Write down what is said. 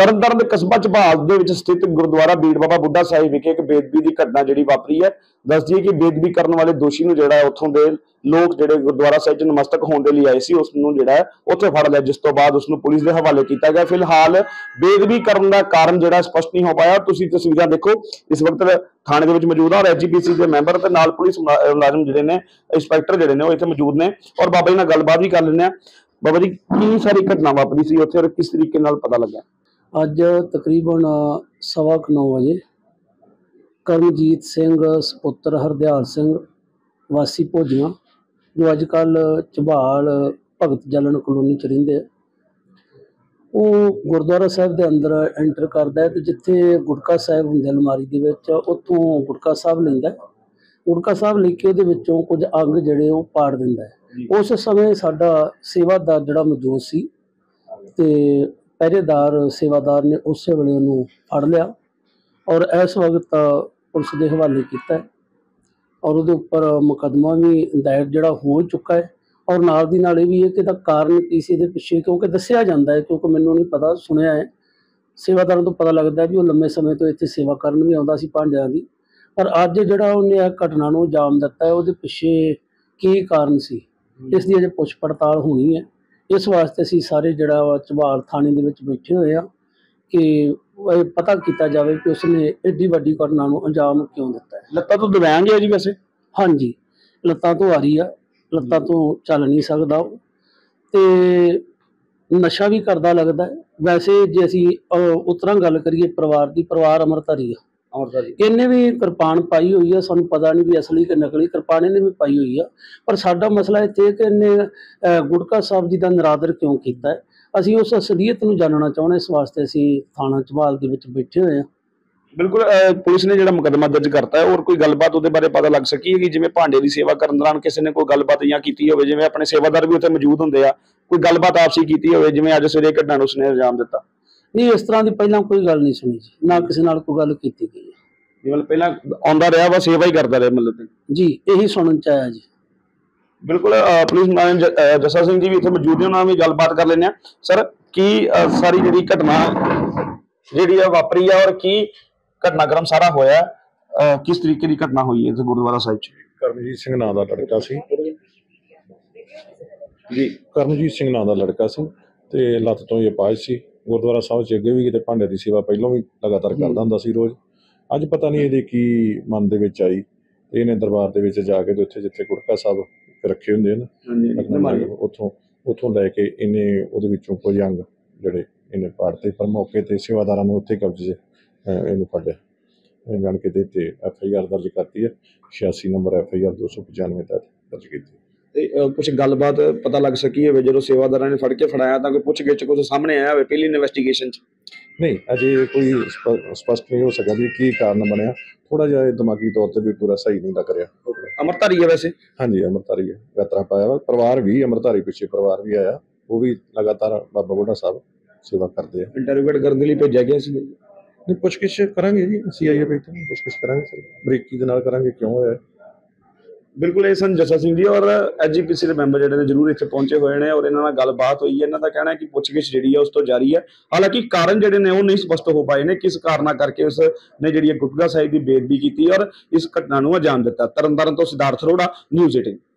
ਤਰਨਤਾਰਨ ਦੇ ਕਸਬਾ ਝਬਾਲ ਦੇ ਵਿੱਚ ਸਥਿਤ ਗੁਰਦੁਆਰਾ ਬੀੜ ਬਾਬਾ ਬੁੱਢਾ ਸਾਹਿਬ ਵਿਖੇ ਇੱਕ ਬੇਅਦਬੀ ਦੀ ਘਟਨਾ ਜਿਹੜੀ ਵਾਪਰੀ ਹੈ। ਦੱਸ ਦਈਏ ਕਿ ਬੇਅਦਬੀ ਕਰਨ ਵਾਲੇ ਦੋਸ਼ੀ ਨੂੰ ਜਿਹੜਾ ਉੱਥੋਂ ਦੇ ਲੋਕ ਜਿਹੜੇ ਗੁਰਦੁਆਰਾ ਸਾਹਿਬ 'ਚ ਨਮਸਤਕ ਹੋਣ ਦੇ ਲਈ ਆਏ ਸੀ, ਉਸ ਨੂੰ ਜਿਹੜਾ ਉੱਥੇ ਫੜ ਲਿਆ, ਜਿਸ ਤੋਂ ਬਾਅਦ ਉਸ ਨੂੰ ਪੁਲਿਸ ਦੇ ਹਵਾਲੇ ਕੀਤਾ ਗਿਆ। ਫਿਲਹਾਲ ਬੇਅਦਬੀ ਕਰਨ ਦਾ ਕਾਰਨ ਜਿਹੜਾ ਸਪਸ਼ਟ ਨਹੀਂ ਹੋ ਪਾਇਆ। ਤੁਸੀਂ ਤਸਵੀਰਾਂ ਦੇਖੋ, ਇਸ ਵਕਤ ਥਾਣੇ ਦੇ ਵਿੱਚ ਮੌਜੂਦ ਆ ਔਰ ਐਜੀਪੀਸੀ ਦੇ ਮੈਂਬਰ ਤੇ ਨਾਲ ਪੁਲਿਸ ਮੁਲਾਜ਼ਮ ਜਿਹੜੇ ਨੇ, ਇੰਸਪੈਕਟਰ ਜਿਹੜੇ ਨੇ, ਉਹ ਇੱਥੇ ਮੌਜੂਦ ਨੇ ਔਰ ਬਾਬਾ ਜੀ ਨਾਲ ਗੱਲਬਾਤ ਵੀ ਕਰ ਲੈਂਦੇ ਆ। ਬਾਬਾ ਜੀ, ਕੀ ਸਾਰੀ ਘਟਨਾ ਵਾਪਰੀ ਸੀ ਉੱਥੇ ਔਰ ਕਿਸ ਤਰੀਕੇ ਨਾਲ ਪਤਾ ਲੱਗਾ? ਅੱਜ ਤਕਰੀਬਨ 9:15 ਵਜੇ ਕਰਮਜੀਤ ਸਿੰਘ ਸਪੁੱਤਰ ਹਰਦਿਆਲ ਸਿੰਘ ਵਾਸੀ ਭੋਜੀਆਂ, ਜੋ ਅੱਜ ਕੱਲ੍ਹ ਝਬਾਲ ਭਗਤ ਜਲਨ ਕਲੋਨੀ 'ਚ ਰਹਿੰਦੇ ਆ, ਉਹ ਗੁਰਦੁਆਰਾ ਸਾਹਿਬ ਦੇ ਅੰਦਰ ਐਂਟਰ ਕਰਦਾ ਹੈ ਤੇ ਜਿੱਥੇ ਗੁਟਕਾ ਸਾਹਿਬ ਹੁੰਦੇ ਅਲਮਾਰੀ ਦੇ ਵਿੱਚ, ਉੱਥੋਂ ਗੁਟਕਾ ਸਾਹਿਬ ਲੈਂਦਾ। ਗੁਟਕਾ ਸਾਹਿਬ ਲੈ ਕੇ ਉਹਦੇ ਵਿੱਚੋਂ ਕੁਝ ਅੰਗ ਜਿਹੜੇ ਉਹ ਪਾੜ ਦਿੰਦਾ ਹੈ। ਉਸ ਸਮੇਂ ਸਾਡਾ ਸੇਵਾਦਾਰ ਜਿਹੜਾ ਮੌਜੂਦ ਸੀ ਤੇ ਪਹਿਰੇਦਾਰ ਸੇਵਾਦਾਰ ਨੇ ਉਸੇ ਵੇਲੇ ਉਹਨੂੰ ਫੜ ਲਿਆ ਔਰ ਇਸ ਵਕਤ ਪੁਲਿਸ ਦੇ ਹਵਾਲੇ ਕੀਤਾ ਔਰ ਉਹਦੇ ਉੱਪਰ ਮੁਕੱਦਮਾ ਵੀ ਦਾਇਰ ਜਿਹੜਾ ਹੋ ਚੁੱਕਾ ਹੈ। ਔਰ ਨਾਲ ਦੀ ਨਾਲ ਇਹ ਵੀ ਹੈ ਕਿ ਇਹਦਾ ਕਾਰਨ ਕੀ ਸੀ ਇਹਦੇ ਪਿੱਛੇ, ਕਿਉਂਕਿ ਦੱਸਿਆ ਜਾਂਦਾ ਹੈ, ਕਿਉਂਕਿ ਮੈਨੂੰ ਨਹੀਂ ਪਤਾ, ਸੁਣਿਆ ਹੈ ਸੇਵਾਦਾਰਾਂ ਤੋਂ ਪਤਾ ਲੱਗਦਾ ਵੀ ਉਹ ਲੰਮੇ ਸਮੇਂ ਤੋਂ ਇੱਥੇ ਸੇਵਾ ਕਰਨ ਵੀ ਆਉਂਦਾ ਸੀ ਭਾਂਡਿਆਂ ਦੀ, ਪਰ ਅੱਜ ਜਿਹੜਾ ਉਹਨੇ ਇਹ ਘਟਨਾ ਨੂੰ ਅੰਜਾਮ ਦਿੱਤਾ ਹੈ, ਉਹਦੇ ਪਿੱਛੇ ਕੀ ਕਾਰਨ ਸੀ, ਇਸ ਦੀ ਅਜੇ ਪੁੱਛ ਪੜਤਾਲ ਹੋਣੀ ਹੈ। ਇਸ ਵਾਸਤੇ ਅਸੀਂ ਸਾਰੇ ਜਿਹੜਾ ਝਬਾਲ ਥਾਣੇ ਦੇ ਵਿੱਚ ਬੈਠੇ ਹੋਏ ਆ ਕਿ ਇਹ ਪਤਾ ਕੀਤਾ ਜਾਵੇ ਕਿ ਉਸਨੇ ਐਡੀ ਵੱਡੀ ਘਟਨਾ ਨੂੰ ਅੰਜਾਮ ਕਿਉਂ ਦਿੱਤਾ ਹੈ। ਲੱਤਾਂ ਤੋਂ ਦਿਵਿਆਂਗ ਹੈ ਜੀ ਵੈਸੇ? ਹਾਂਜੀ, ਲੱਤਾਂ ਤੋਂ ਆ ਰਹੀ ਆ, ਲੱਤਾਂ ਤੋਂ ਚੱਲ ਨਹੀਂ ਸਕਦਾ ਉਹ, ਤੇ ਨਸ਼ਾ ਵੀ ਕਰਦਾ ਲੱਗਦਾ ਹੈ। ਵੈਸੇ ਜੇ ਅਸੀਂ ਉਤਰਾਂ ਗੱਲ ਕਰੀਏ ਪਰਿਵਾਰ ਦੀ, ਪਰਿਵਾਰ ਅੰਮ੍ਰਿਤਧਾਰੀ ਆ। ਇਹਨੇ ਵੀ ਕਿਰਪਾਨ ਪਾਈ ਹੋਈ ਆ, ਸਾਨੂੰ ਪਤਾ ਨਹੀਂ ਵੀ ਅਸਲੀ ਕਿ ਨਕਲੀ ਕਿਰਪਾਨ ਇਹਨੇ ਵੀ ਪਾਈ ਹੋਈ ਆ, ਪਰ ਸਾਡਾ ਮਸਲਾ ਇੱਥੇ ਕਿ ਇਹਨੇ ਗੁਟਕਾ ਸਾਹਿਬ ਜੀ ਦਾ ਨਿਰਾਦਰ ਕਿਉਂ ਕੀਤਾ ਹੈ। ਅਸੀਂ ਉਸ ਅਸਲੀਅਤ ਨੂੰ ਜਾਣਨਾ ਚਾਹੁੰਦੇ, ਇਸ ਵਾਸਤੇ ਅਸੀਂ ਥਾਣਾ ਝਬਾਲ ਦੇ ਵਿੱਚ ਬੈਠੇ ਹੋਏ ਹਾਂ। ਬਿਲਕੁਲ, ਪੁਲਿਸ ਨੇ ਜਿਹੜਾ ਮੁਕੱਦਮਾ ਦਰਜ ਕਰਤਾ ਹੈ, ਹੋਰ ਕੋਈ ਗੱਲਬਾਤ ਉਹਦੇ ਬਾਰੇ ਪਤਾ ਲੱਗ ਸਕੀ ਹੈ ਕਿ ਜਿਵੇਂ ਭਾਂਡੇ ਦੀ ਸੇਵਾ ਕਰਨ ਦੌਰਾਨ ਕਿਸੇ ਨੇ ਕੋਈ ਗੱਲਬਾਤ ਜਾਂ ਕੀਤੀ ਹੋਵੇ, ਜਿਵੇਂ ਆਪਣੇ ਸੇਵਾਦਾਰ ਵੀ ਉੱਥੇ ਮੌਜੂਦ ਹੁੰਦੇ ਆ, ਕੋਈ ਗੱਲਬਾਤ ਆਪਸੀ ਕੀਤੀ ਹੋਵੇ ਜਿਵੇਂ ਅੱਜ ਸਵੇਰੇ ਘਟਨਾ ਨੂੰ ਉਸਨੇ ਅੰਜਾਮ ਦਿੱਤਾ? ਨਹੀਂ, ਇਸ ਤਰ੍ਹਾਂ ਦੀ ਪਹਿਲਾਂ ਕੋਈ ਗੱਲ ਨਹੀਂ ਸੁਣੀ ਜੀ, ਨਾ ਕਿਸੇ ਨਾਲ ਕੋਈ ਗੱਲ ਕੀਤੀ ਗਈ ਹੈ। ਜਿਵੇਂ ਪਹਿਲਾਂ ਆਉਂਦਾ ਰਿਹਾ ਵਾ, ਸੇਵਾ ਹੀ ਕਰਦਾ ਰਿਹਾ ਮਤਲਬ ਜੀ, ਇਹੀ ਸੁਣਨ ਚ ਆਇਆ ਜੀ। ਬਿਲਕੁਲ, ਪੁਲਿਸ ਮੁਲਾਜ਼ਮ ਜੱਸਾ ਸਿੰਘ ਜੀ ਵੀ ਇੱਥੇ ਮੌਜੂਦ ਨੇ, ਉਹਨਾਂ ਨਾਲ ਵੀ ਗੱਲਬਾਤ ਕਰ ਲੈਂਦੇ ਆ। ਸਰ, ਕੀ ਸਾਰੀ ਜਿਹੜੀ ਘਟਨਾ ਜਿਹੜੀ ਆ ਵਾਪਰੀ ਆ ਔਰ ਕੀ ਘਟਨਾਕ੍ਰਮ ਸਾਰਾ ਹੋਇਆ, ਕਿਸ ਤਰੀਕੇ ਦੀ ਘਟਨਾ ਹੋਈ ਹੈ ਗੁਰਦੁਆਰਾ ਸਾਹਿਬ 'ਚ? ਕਰਮਜੀਤ ਸਿੰਘ ਨਾਂ ਦਾ ਲੜਕਾ ਸੀ ਜੀ, ਕਰਮਜੀਤ ਸਿੰਘ ਨਾਂ ਦਾ ਲੜਕਾ ਸੀ ਤੇ ਲੱਤ ਤੋਂ ਹੀ ਅਪਾਹਜ ਸੀ। ਗੁਰਦੁਆਰਾ ਸਾਹਿਬ 'ਚ ਅੱਗੇ ਵੀ ਕਿਤੇ ਭਾਂਡੇ ਦੀ ਸੇਵਾ ਪਹਿਲਾਂ ਵੀ ਲਗਾਤਾਰ ਕਰਦਾ ਹੁੰਦਾ ਸੀ ਰੋਜ਼। ਅੱਜ ਪਤਾ ਨਹੀਂ ਇਹਦੇ ਕੀ ਮਨ ਦੇ ਵਿੱਚ ਆਈ, ਇਹਨੇ ਦਰਬਾਰ ਦੇ ਵਿੱਚ ਜਾ ਕੇ ਤੇ ਉੱਥੇ ਜਿੱਥੇ ਗੁਟਕਾ ਸਾਹਿਬ ਰੱਖੇ ਹੁੰਦੇ ਨੇ, ਉੱਥੋਂ ਲੈ ਕੇ ਇਹਨੇ ਉਹਦੇ ਵਿੱਚੋਂ ਕੁਝ ਅੰਗ ਜਿਹੜੇ ਇਹਨੇ ਪਾੜਤੇ, ਪਰ ਮੌਕੇ ਤੇ ਸੇਵਾਦਾਰਾਂ ਨੇ ਉੱਥੇ ਕਬਜ਼ੇ ਇਹਨੂੰ ਫੜਿਆ, ਜਾਣ ਕੇ ਤੇ FIR ਦਰਜ ਕਰਤੀ ਹੈ। 86 ਨੰਬਰ FIR 295 ਤਹਿਤ ਦਰਜ ਕੀਤੀ। ਤੇ ਕੁਝ ਗੱਲਬਾਤ ਪਤਾ ਲੱਗ ਸਕੀ ਹੋਵੇ ਜਦੋਂ ਸੇਵਾਦਾਰਾਂ ਨੇ ਫੜ ਕੇ ਫੜਾਇਆ, ਤਾਂ ਕੋਈ ਪੁੱਛ ਗਿੱਛ ਕੁਝ ਸਾਹਮਣੇ ਆਇਆ ਹੋਵੇ ਪਹਿਲੀ ਇਨਵੈਸਟੀਗੇਸ਼ਨ 'ਚ? ਨਹੀਂ, ਅਜੇ ਕੋਈ ਸਪਸ਼ਟ ਨਹੀਂ ਹੋ ਸਕਿਆ ਵੀ ਕੀ ਕਾਰਨ ਬਣਿਆ। ਥੋੜਾ ਜਿਹਾ ਦਿਮਾਗੀ ਤੌਰ ਤੇ ਵੀ ਪੂਰਾ ਸਹੀ ਨਹੀਂ ਲੱਗ ਰਿਹਾ। ਅੰਮ੍ਰਿਤਧਾਰੀ ਹੈ ਵੈਸੇ? ਹਾਂਜੀ, ਅੰਮ੍ਰਿਤਧਾਰੀ ਹੈ, ਯਾਤਰਾ ਪਾਇਆ ਵਾ। ਪਰਿਵਾਰ ਵੀ ਅੰਮ੍ਰਿਤਧਾਰੀ, ਪਿੱਛੇ ਪਰਿਵਾਰ ਵੀ ਆਇਆ, ਉਹ ਵੀ ਲਗਾਤਾਰ ਬਾਬਾ ਬੁੱਢਾ ਸਾਹਿਬ ਸੇਵਾ ਕਰਦੇ ਆ। ਇੰਟਰੋਗੇਟ ਕਰਨ ਦੇ ਲਈ ਭੇਜਿਆ ਗਿਆ ਸੀ? ਨਹੀਂ, ਪੁੱਛਗਿੱਛ ਕਰਾਂਗੇ ਜੀ, CIA ਬੈਠੇ ਨੇ, ਪੁੱਛਗਿੱਛ ਕਰਾਂਗੇ ਸਰ, ਬਰੀਕੀ ਦੇ ਨਾਲ ਕਰਾਂਗੇ ਕਿਉਂ ਹੋਇਆ। ਬਿਲਕੁਲ, ਇਹ ਸਨ ਜੱਸਾ ਸਿੰਘ ਜੀ ਔਰ ਐਜੀਪੀਸੀ ਦੇ ਮੈਂਬਰ ਜਿਹੜੇ ਨੇ ਜ਼ਰੂਰ ਇੱਥੇ ਪਹੁੰਚੇ ਹੋਏ ਨੇ ਔਰ ਇਹਨਾਂ ਨਾਲ ਗੱਲਬਾਤ ਹੋਈ ਹੈ। ਇਹਨਾਂ ਦਾ ਕਹਿਣਾ ਹੈ ਕਿ ਪੁੱਛਗਿੱਛ ਜਿਹੜੀ ਹੈ ਉਸ ਤੋਂ ਜਾਰੀ ਹੈ। ਹਾਲਾਂਕਿ ਕਾਰਨ ਜਿਹੜੇ ਨੇ ਉਹ ਨਹੀਂ ਸਪਸ਼ਟ ਹੋ ਪਾਏ ਨੇ, ਕਿਸ ਕਾਰਨਾਂ ਕਰਕੇ ਉਸ ਨੇ ਜਿਹੜੀ ਗੁਟਕਾ ਸਾਹਿਬ ਦੀ ਬੇਅਦਬੀ ਕੀਤੀ ਔਰ ਇਸ ਘਟਨਾ ਨੂੰ ਅੰਜਾਮ ਦਿੱਤਾ। ਤਰਨਤਾਰਨ ਤੋਂ ਸਿਧਾਰਥ ਅਰੋੜਾ, ਨਿਊਜ਼ 18।